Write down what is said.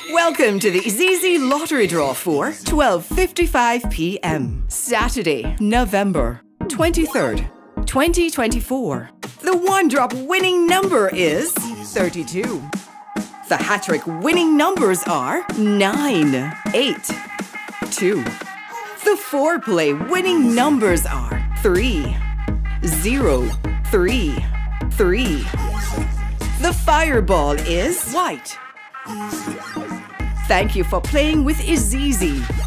Welcome to the IZIZZI lottery draw for 12:55 p.m. Saturday, November 23rd, 2024. The one-drop winning number is 32. The HaTTrik winning numbers are 9, 8, 2. The four-play winning numbers are 3, 0, 3, 3. The fireball is white. Thank you for playing with IZIZZI.